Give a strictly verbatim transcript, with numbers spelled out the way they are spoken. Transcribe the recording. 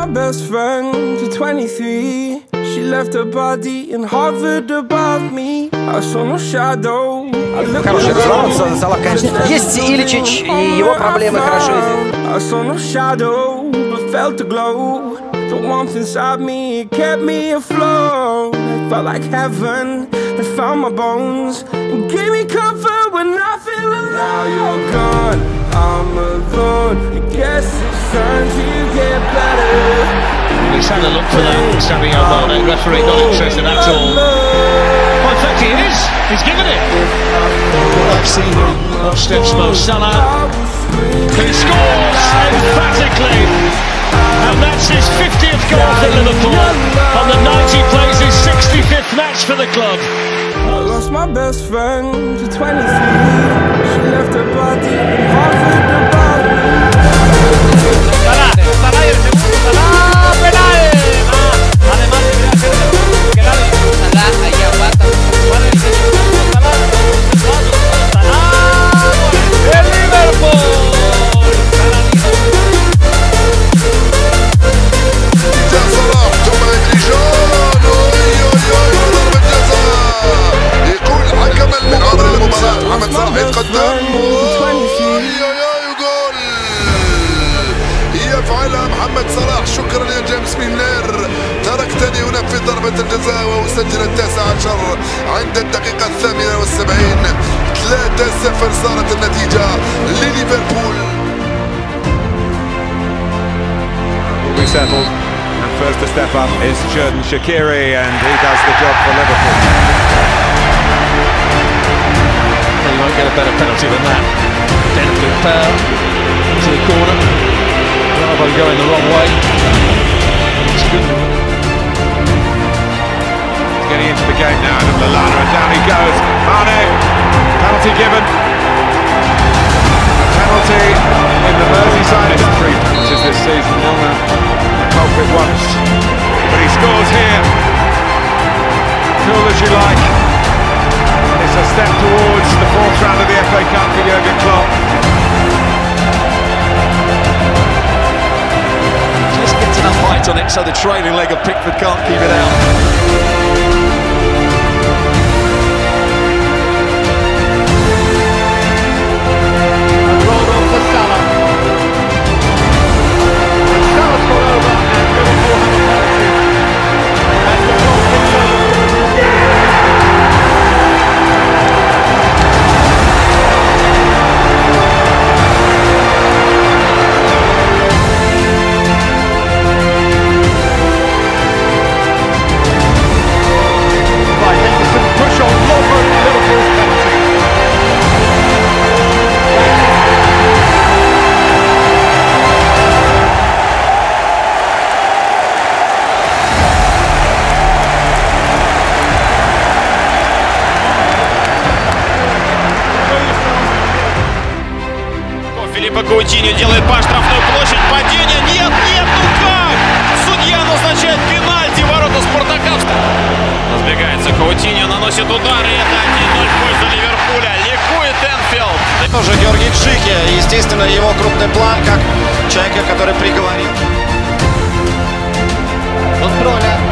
my best friend to twenty-three. She left her body and hovered above me. I saw no shadow. Хороший взлом, Салах, конечно. Есть Иличич, и его проблемы хорошо известны. I saw no shadow, but felt the glow. The warmth inside me, it kept me afloat. It felt like heaven, it found my bones and gave me comfort when I feel alone. Now you're gone, I'm alone. I guess it's time to get better. He's had a look for that, standing elbow. The referee not interested at all. Well, in fact, he is. He's given it. I've seen him. Up steps Mo Salah, who scores emphatically, and that's his fiftieth goal for Liverpool. On the night he plays his sixty-fifth match for the club. I lost my best friend to twenty-three. She left her body and hovered above me. Salah, Salah y el segundo, Salah, penal. Ah, además debería ser que la Salah ahí aguanta. Salah, el Liverpool. صلاح ثم ادريجان ضربة جزاء. يقول الحكم من عمر المباراة محمد صلاح يتقدم وجول يفعلها محمد صلاح. شكرا يا جيمس ميلنر، تركتني انفذ ضربة الجزاء واسجل التاسع عشر عند الدقيقة الثامنة والسبعين. ثلاثة صفر صارت النتيجة لليفربول. Settled, and first to step up is Xherdan Shaqiri, and he does the job for Liverpool. You won't get a better penalty than that. Delicate foul to the corner. Bravo going the wrong way. It's good. He's getting into the game now, and Lallana, and down he goes. Mane, penalty given. A penalty in the Merseyside. It's three penalties this season. Milner culprit once, but he scores here. Cool as you like. It's a step towards the fourth round of the F A Cup for Jurgen Klopp. Just gets enough height on it so the trailing leg of Pickford can't keep it out. Филиппо Каутиньо делает по штрафной площадь. Падение. Нет, нет, ну как? Судья назначает пенальти. Ворота Спартака. Разбегается Каутиньо, наносит удар. И это один ноль в пользу Ливерпуля. Ликует Энфилд. Тоже Георгий Джихи. Естественно, его крупный план, как человека, который приговорил. Контроля.